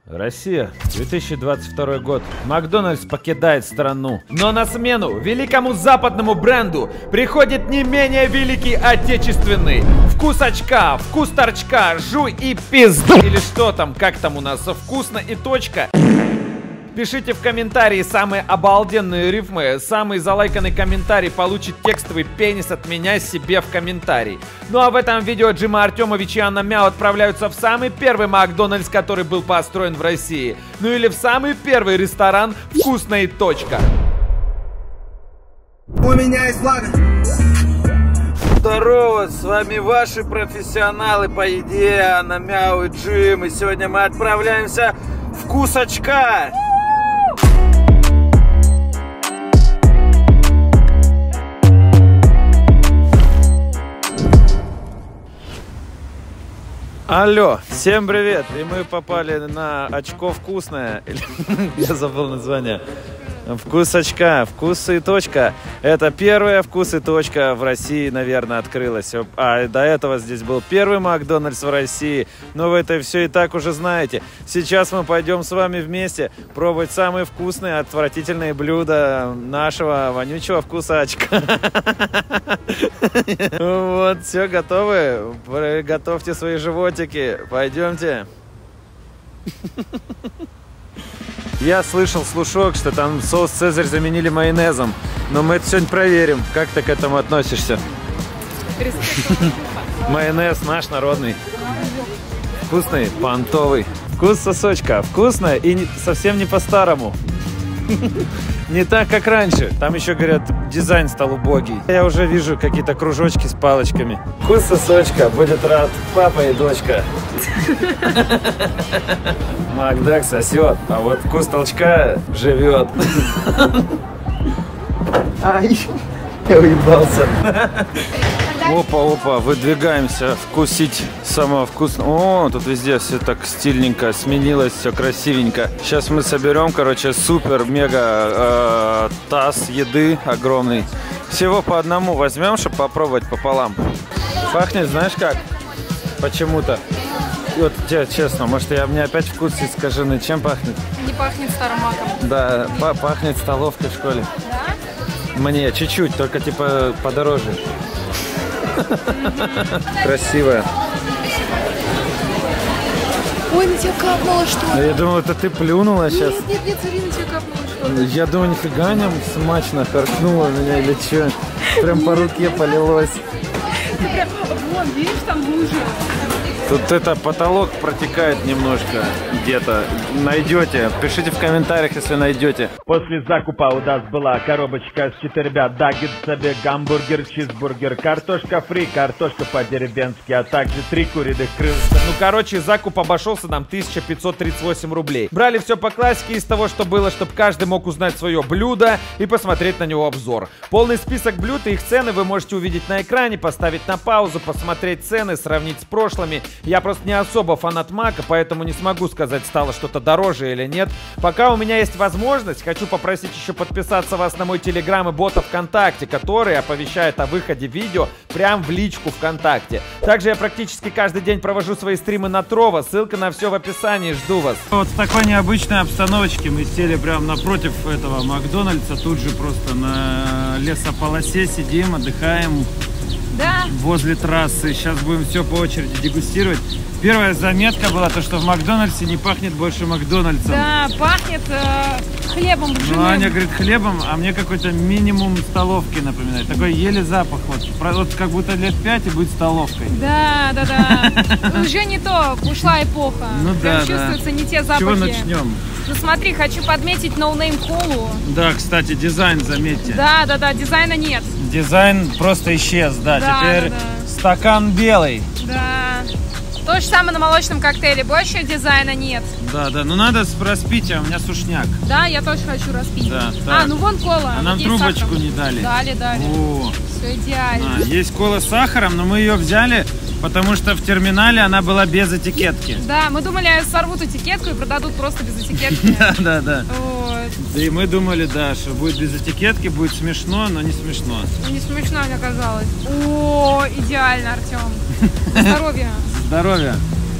Россия, 2022 год. Макдональдс покидает страну. Но на смену великому западному бренду приходит не менее великий отечественный. Вкус очка, вкус торчка, жуй и пизду. Или что там, как там у нас, вкусно и точка. Пишите в комментарии самые обалденные рифмы. Самый залайканный комментарий получит текстовый пенис от меня себе в комментарий. Ну а в этом видео Джима Артемович и Анна Мяу отправляются в самый первый Макдональдс, который был построен в России. Ну или в самый первый ресторан «Вкусно и точка». У меня есть флаг. Здорово, с вами ваши профессионалы по еде, Анна Мяу и Джим. И сегодня мы отправляемся в «Вкус очка». Алло, всем привет! И мы попали на очко вкусное. Я забыл название. Вкус очка, вкус и точка. Это первая вкус и точка в России, наверное, открылась. А до этого здесь был первый Макдональдс в России. Но вы это все и так уже знаете. Сейчас мы пойдем с вами вместе пробовать самые вкусные, отвратительные блюда нашего вонючего вкуса очка. Вот, все, готовы? Готовьте свои животики. Пойдемте. Я слышал слушок, что там соус Цезарь заменили майонезом. Но мы это сегодня проверим. Как ты к этому относишься? Майонез наш народный. Вкусный, понтовый. Вкус сосочка. Вкусно и совсем не по-старому. Не так, как раньше. Там еще, говорят, дизайн стал убогий. Я уже вижу какие-то кружочки с палочками. Вкус сосочка. Будет рад папа и дочка. Макдак сосет, а вот вкус толчка живет. Ай, я уебался. Опа, выдвигаемся вкусить самого вкусного. О, тут везде все так стильненько сменилось, все красивенько. Сейчас мы соберем, короче, супер-мега таз еды огромный. Всего по одному возьмем, чтобы попробовать пополам. Пахнет, знаешь как? Почему-то. Вот тебе честно, может, мне опять вкус искаженный. Чем пахнет? Не пахнет старым маком. Да, пахнет столовкой в школе. Да? Мне чуть-чуть, только типа подороже. Красивая. Ой, на тебя капнуло что-то. Я думал, это ты плюнула сейчас. Нет, смотри, на тебя капнуло что-то. Я думаю, нифига не смачно харкнула меня или что. Прям по руке полилось. Ты прям, вон, видишь, там лужа. Тут это потолок протекает немножко где-то. Найдете. Пишите в комментариях, если найдете. После закупа у нас была коробочка с 4 наггетсами, гамбургер, чизбургер, картошка фри, картошка по-деревенски, а также 3 куриных крылышка. Ну, короче, закуп обошелся нам 1538 рублей. Брали все по классике из того, что было, чтобы каждый мог узнать свое блюдо и посмотреть на него обзор. Полный список блюд и их цены вы можете увидеть на экране, поставить на паузу, посмотреть цены, сравнить с прошлыми. Я просто не особо фанат Мака, поэтому не смогу сказать, стало что-то дороже или нет. Пока у меня есть возможность, хочу попросить еще подписаться вас на мой телеграм и бота ВКонтакте, который оповещает о выходе видео прям в личку ВКонтакте. Также я практически каждый день провожу свои стримы на Trovo, ссылка на все в описании, жду вас. Вот в такой необычной обстановочке мы сели прям напротив этого Макдональдса, тут же просто на лесополосе сидим, отдыхаем. Да. Возле трассы. Сейчас будем все по очереди дегустировать. Первая заметка была то, что в Макдональдсе не пахнет больше Макдональдсом. Да, пахнет хлебом ржаным. Ну, Аня говорит хлебом, а мне какой-то минимум столовки напоминает. Такой еле запах. Вот как будто лет 5 и будет столовкой. Да. Уже не то, ушла эпоха. Ну да, чувствуются не те запахи. Чего начнем? Ну смотри, хочу подметить No Name колу. Да, кстати, дизайн заметьте. Да, дизайна нет. Дизайн просто исчез, да. Теперь стакан белый. Да. То же самое на молочном коктейле. Больше дизайна нет. Да, ну надо распить, а у меня сушняк. Да, я тоже хочу распить. Да, а, ну вон кола. А нам трубочку не дали. Дали. О. Все идеально. Есть кола с сахаром, но мы ее взяли, потому что в терминале она была без этикетки. Да, мы думали, сорвут этикетку и продадут просто без этикетки. Да. Вот. И мы думали, да, что будет без этикетки, будет смешно, но не смешно. Не смешно, мне казалось. О, идеально, Артем. Здоровья. Здоровья.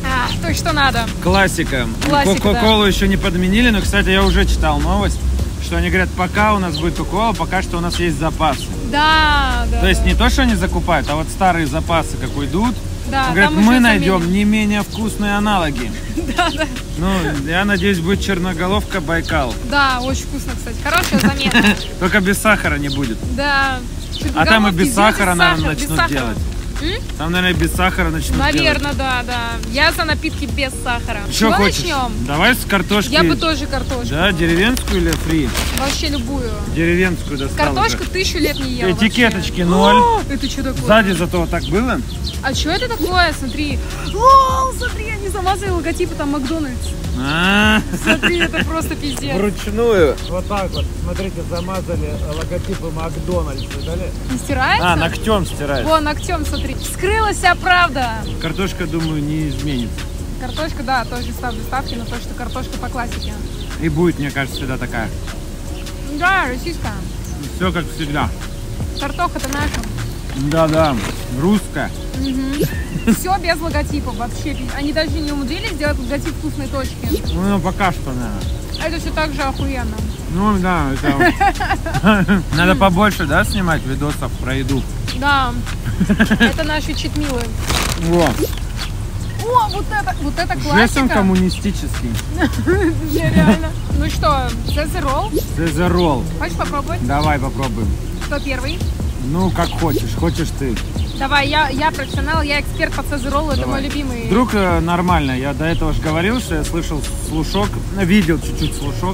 То, что надо. Классика. Классика, Кока-колу еще не подменили, но, кстати, я уже читал новость, что они говорят, пока у нас будет Кока-кола, пока что у нас есть запасы. Да. То есть не то, что они закупают, а вот старые запасы как уйдут. Да, говорят, мы найдем не менее вкусные аналоги. Да. Ну, я надеюсь, будет черноголовка Байкал. Да, очень вкусно, кстати. Хорошая замена. Только без сахара не будет. Да. А там и без сахара, наверное, начнут делать. Там, наверное, без сахара начнут делать. Наверное, да. Я за напитки без сахара. Что хочешь? Начнем? Давай с картошки. Я бы тоже картошку. Да, деревенскую или фри? Вообще любую. Деревенскую достал. Картошку уже. 1000 лет не ела. Этикеточки вообще. 0. Это что такое? Сзади зато вот так было. А что это такое? Смотри. О, смотри, они замазали логотипы там Макдональдс. Смотри, это просто пиздец. Вручную. Вот так вот, смотрите, замазали логотипы Макдональдс. Не стирается? Ногтем стирается. Вон, ногтем, смотри. Вскрылась вся правда. Картошка, думаю, не изменится. Картошка, да, тоже ставлю ставки на то, что картошка по классике. И будет, мне кажется, всегда такая. Да, российская. Все как всегда. Картоха-то наша. Да, русская. Все без логотипов вообще. Они даже не умудрились сделать логотип вкусной точки. Ну, пока что, наверное. Это все так же охуенно. Ну, да, это... Надо побольше, да, снимать видосов про еду? Да. Это наши читмилы. Во. О, вот это классика. Жесть он коммунистический. Реально. Ну что, Цезарь ролл? Цезарь ролл. Хочешь попробовать? Давай попробуем. Кто первый? Ну, как хочешь. Хочешь ты. Давай, я профессионал, я эксперт по Цезарь роллу, это мой любимый. Вдруг нормально. Я до этого же говорил, что я слышал слушок, видел чуть-чуть слушок.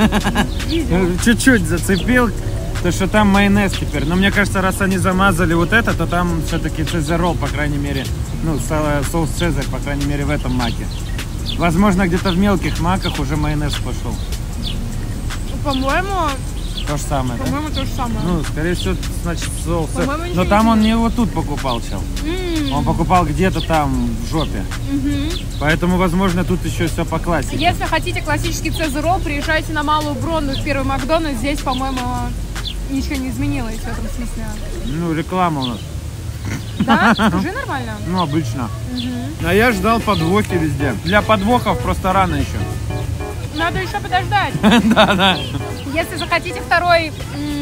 Чуть-чуть зацепил, то что там майонез теперь. Но мне кажется, раз они замазали вот это, то там все-таки Цезарь ролл, по крайней мере. Ну, соус Цезарь, по крайней мере, в этом маке. Возможно, где-то в мелких маках уже майонез пошел. По-моему... То же самое, По-моему, то же самое. Ну, скорее всего, значит, соус. Но Но там он не вот тут покупал, чел. Он покупал где-то там в жопе. Поэтому, возможно, тут еще все по классике. Если хотите классический Цезарь ролл, приезжайте на Малую Бронную в первый Макдональдс. Здесь, по-моему, ничего не изменилось в этом смысле. Ну, реклама у нас. Да? Уже нормально? Ну, обычно. А я ждал подвохи везде. Для подвохов просто рано еще. Надо еще подождать. Да. Если захотите второй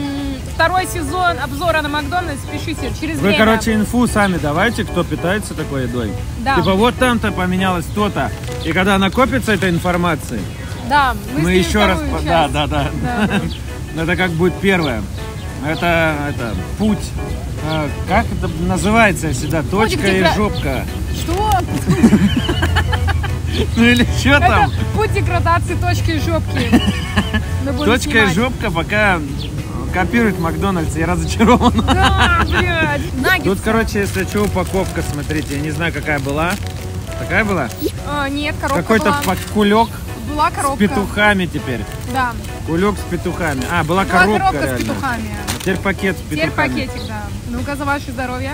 сезон обзора на Макдональдс, пишите через Вы, время. короче, инфу сами давайте, кто питается такой едой. Да. Типа вот там-то поменялось то-то. И когда накопится эта информация, Да, мы еще раз... Да. Да. Это как будет первое. Это путь. Как это называется всегда? Точка и жопка. Что? Ну или что там? Это путь деградации точки и жопки. Точка и жопка пока копирует Макдональдс. Я разочарован. Да, блядь. Тут, короче, если что, упаковка, смотрите. Я не знаю, какая была. Такая была? Нет, коробка Какой-то была. кулек Была коробка. с петухами теперь. Да. Кулек с петухами. Была коробка реально. с петухами. Теперь пакет с петухами. Теперь пакетик, да. Ну-ка, за ваше здоровье.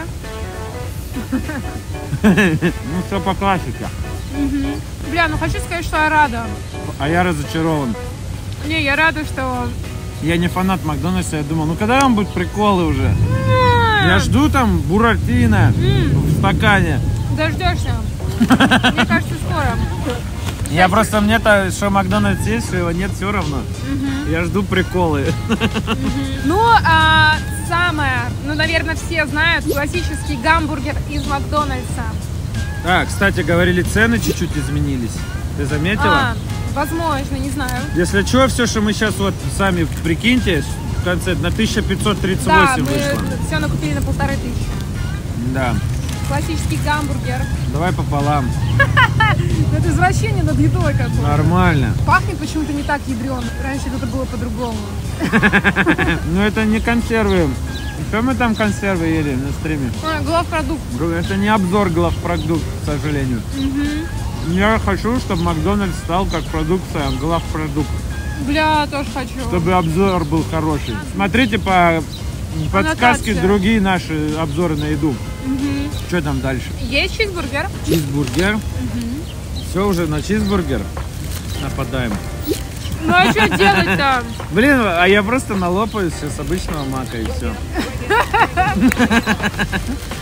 Ну, все по классике. Бля, ну хочу сказать, что я рада. А я разочарован. Не, я рада, что... Я не фанат Макдональдса, я думал, ну когда там будут приколы уже? Я жду там буратино в стакане. Дождешься. Мне кажется, скоро. Я просто, мне-то, что Макдональдс есть, что его нет, все равно. Я жду приколы. Ну, самое, наверное, все знают, классический гамбургер из Макдональдса. Кстати, говорили, цены чуть-чуть изменились. Ты заметила? Возможно, не знаю. Если что, все, что мы сейчас вот сами прикиньте, в конце на 1538 да, вышло. мы все накупили на 1500. Да. Классический гамбургер. Давай пополам. Это извращение над едой какое-то. Нормально. Пахнет почему-то не так ядрено. Раньше это было по-другому. Ну это не консервы. Что мы там консервы ели на стриме? Главпродукт. Это не обзор главпродукт, к сожалению. Я хочу, чтобы Макдональдс стал как продукция главпродукт. Бля, тоже хочу. Чтобы обзор был хороший. Смотрите по подсказке другие наши обзоры на еду. Что там дальше? Есть чизбургер. Чизбургер. Все, уже на чизбургер нападаем. Ну а что делать-то? Блин, а я просто налопаюсь с обычного мака и все.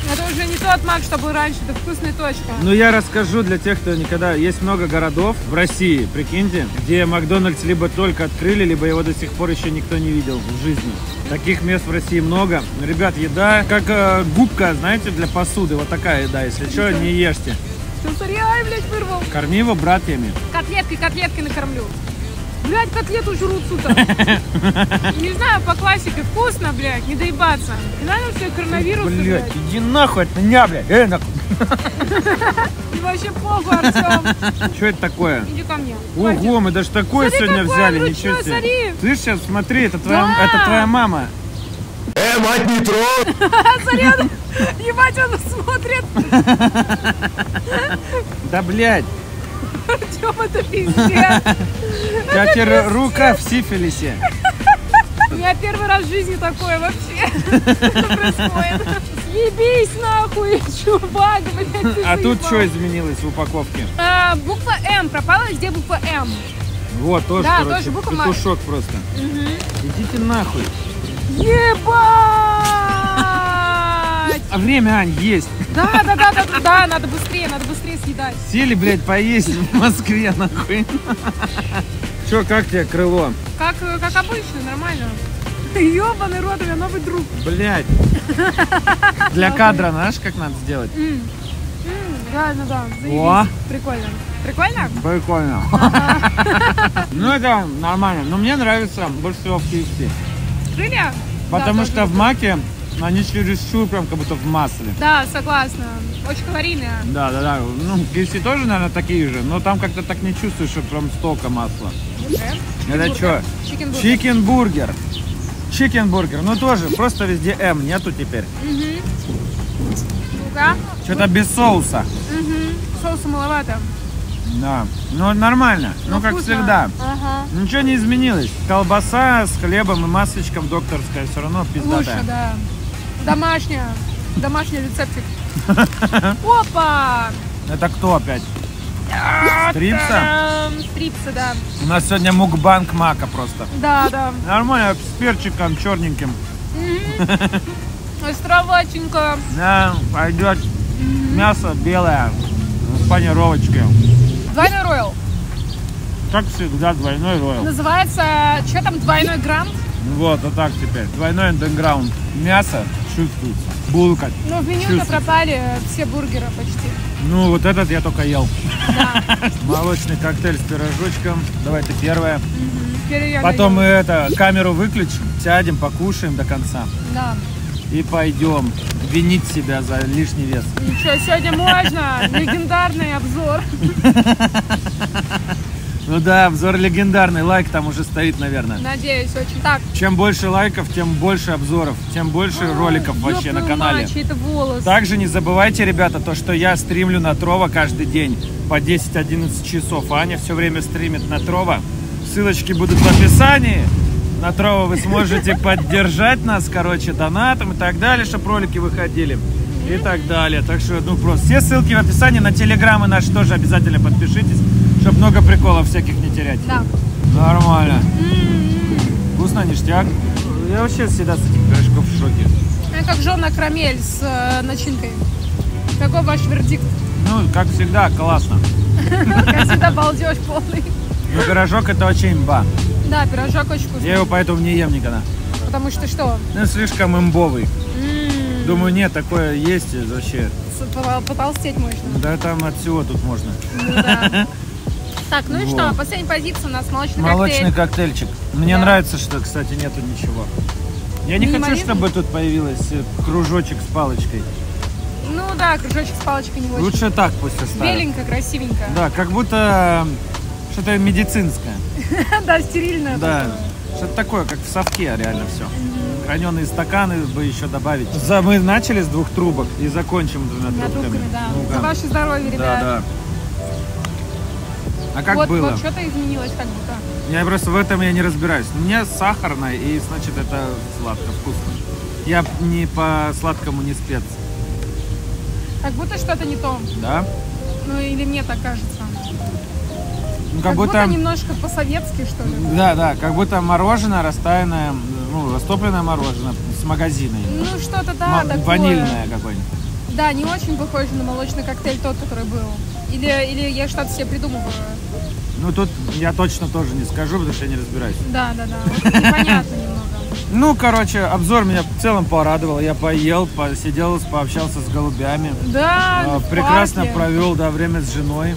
Это уже не тот Мак, что был раньше, это вкусная точка. Ну, я расскажу для тех, кто никогда... Есть много городов в России, прикиньте, где Макдональдс либо только открыли, либо его до сих пор еще никто не видел в жизни. Таких мест в России много. Ребят, еда как губка, знаете, для посуды. Вот такая еда, если что, не ешьте. Что, смотри, ай, блядь, вырвал. Корми его братьями. Котлеткой накормлю. Блядь, котлету жрут, сука. Не знаю, по классике вкусно, блядь, не доебаться. Не надо все коронавирусы, блядь. Иди нахуй от меня, блядь. Нахуй. И вообще похуй, Артем. Что это такое? Иди ко мне. Ого, мы даже такое Смотри, сегодня какое, взяли, ну ничего чё, себе. смотри. Слышь, сейчас смотри, это твоя, Да. это твоя мама. Мать, не трогай! Смотри, он, ебать, он смотрит. Да, блядь, Артем, это пиздец. у тебя теперь рука в сифилисе. У меня первый раз в жизни такое вообще. Что происходит? Съебись нахуй, чувак, блядь, ты А тут заебал. что изменилось в упаковке? Буква М пропала, где буква М? Вот, тоже, Да, короче, тоже буква петушок просто. Идите нахуй. Ебать! А время, Ань, есть. Да, надо быстрее съедать. Сели, блядь, поесть в Москве, нахуй. Че, как тебе крыло? Как обычно, нормально. Ёбаный рот, у меня новый друг. Блядь. Для кадра, знаешь, как надо сделать? Реально, да, О. заебись. Прикольно. Прикольно? Прикольно. Ну, это нормально. Но мне нравится больше всего в KFC. Крылья? Потому Да, что тоже. в Маке они чересчур прям как будто в масле. Да, согласна. Очень калорийная. Да. Ну, KFC тоже, наверное, такие же, но там как-то так не чувствуешь, что прям столько масла. Это что? Чикенбургер. Чикенбургер. Чикенбургер. Ну, тоже, просто везде М нету теперь. Ну-ка. Что-то без соуса. Соуса маловато. Да. Ну, нормально. Ну, как вкусно. всегда. Ага. Ничего не изменилось. Колбаса с хлебом и масличком докторская все равно пиздатая. Лучше, да. Домашняя. Домашний рецептик. Опа! Это кто опять? Стрипса? Та-дам! Стрипса, да. У нас сегодня мукбанг мака просто. Да. Нормально, с перчиком черненьким. Островатенько. Да, пойдет. Мясо белое с панировочкой. Двойной роял. Как всегда, двойной роял. Называется, что там, двойной грант? Вот так теперь. Двойной андеграунд. Мясо чувствуется. Булка. Ну, в меню-то чувствуется. пропали все бургеры почти. Ну, вот этот я только ел. Да. Молочный коктейль с пирожочком. Давай ты первая. Теперь я Потом мы доем. камеру выключим, сядем, покушаем до конца. Да. И пойдем винить себя за лишний вес. Ничего, сегодня можно. Легендарный обзор. Ну да, обзор легендарный. Лайк там уже стоит, наверное. Надеюсь, очень. Так. Чем больше лайков, тем больше обзоров, тем больше роликов вообще на ёб твою канале. мать, чей-то волос. Также не забывайте, ребята, то, что я стримлю на Trovo каждый день по 10-11 часов. Аня все время стримит на Trovo. Ссылочки будут в описании. На Trovo вы сможете поддержать нас, короче, донатом и так далее, чтобы ролики выходили. И так далее. Так что, ну просто все ссылки в описании. На телеграммы наши тоже обязательно подпишитесь, чтобы много приколов всяких не терять. Да. Нормально. Вкусно, ништяк. Я вообще всегда с этих пирожков в шоке. Это как жженая карамель с начинкой. Какой ваш вердикт? Ну, как всегда, классно. Как всегда, балдеж полный. Но пирожок это очень имба. Да, пирожок очень вкусный. Я его поэтому не ем никогда. Потому что что? Ну, слишком имбовый. Думаю, нет, такое есть вообще. Потолстеть можно. Да там от всего тут можно. Ну да. Так, ну и Вот. что? Последняя позиция у нас молочный Молочный коктейль. коктейльчик. Мне Да. нравится, что, кстати, нету ничего. Я не хочу, Минимализм? чтобы тут появилась кружочек с палочкой. Ну да, кружочек с палочкой не очень. Лучше так пусть оставят. Беленько, красивенько. Да, как будто что-то медицинское. Да, стерильное. Да, такое. что-то такое, как в совке реально все. Граненые стаканы бы еще добавить. Мы начали с 2 трубок и закончим 2 Двумя трубками. трубками, да. Ну-ка. За ваше здоровье, ребят. Да. А как вот, было? Вот что-то изменилось как будто. Я просто в этом я не разбираюсь. У меня сахарное, и значит это сладко, вкусно. Я не по сладкому не спец. Как будто что-то не то. Да? Ну или мне так кажется. Ну, Как будто немножко по-советски, что ли. Да, как будто мороженое растаянное, ну, растопленное мороженое с магазина. Ну что-то, да, такое. Ванильное какое-нибудь. Да, не очень похож на молочный коктейль тот, который был. Или я что-то себе придумываю. Ну тут я точно тоже не скажу, потому что я не разбираюсь. Да. Вот непонятно немного. Ну, короче, обзор меня в целом порадовал. Я поел, посидел, пообщался с голубями. Да, в прекрасно парке. провел, да, время с женой.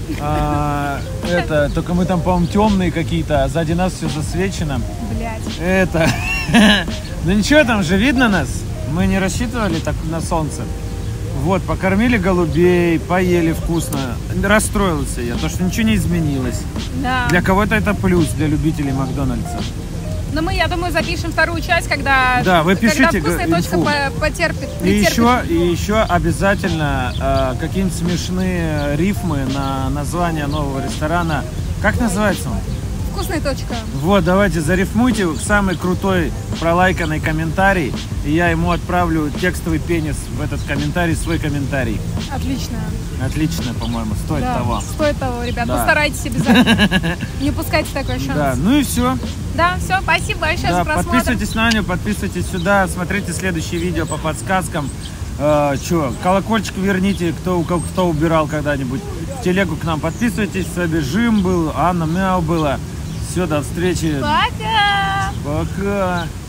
Только мы там, по-моему, темные какие-то, а сзади нас все засвечено. Блядь. Ну ничего, там же видно нас. Мы не рассчитывали так на солнце. Вот, покормили голубей, поели вкусно. Расстроился я, то что ничего не изменилось. Да. Для кого-то это плюс, для любителей Макдональдса. Но мы, я думаю, запишем вторую часть, когда, Да, вы пишите когда вкусная точка инфу. потерпит. И еще обязательно какие-нибудь смешные рифмы на название нового ресторана. Как называется он? Вкусная точка. Вот, давайте зарифмуйте самый крутой пролайканный комментарий, и я ему отправлю текстовый пенис в этот комментарий, свой комментарий. Отлично. Отлично, по-моему, стоит Да, того. стоит того, ребят. Да. Постарайтесь обязательно. Не упускайте такой шанс. Да, ну и все. Да, все, спасибо большое за просмотр. Подписывайтесь на Аню, подписывайтесь сюда, смотрите следующие видео по подсказкам. Колокольчик верните, кто убирал когда-нибудь. В телегу к нам подписывайтесь. С вами Жим был, Анна Мяу была. Все, до встречи. Пока! Пока.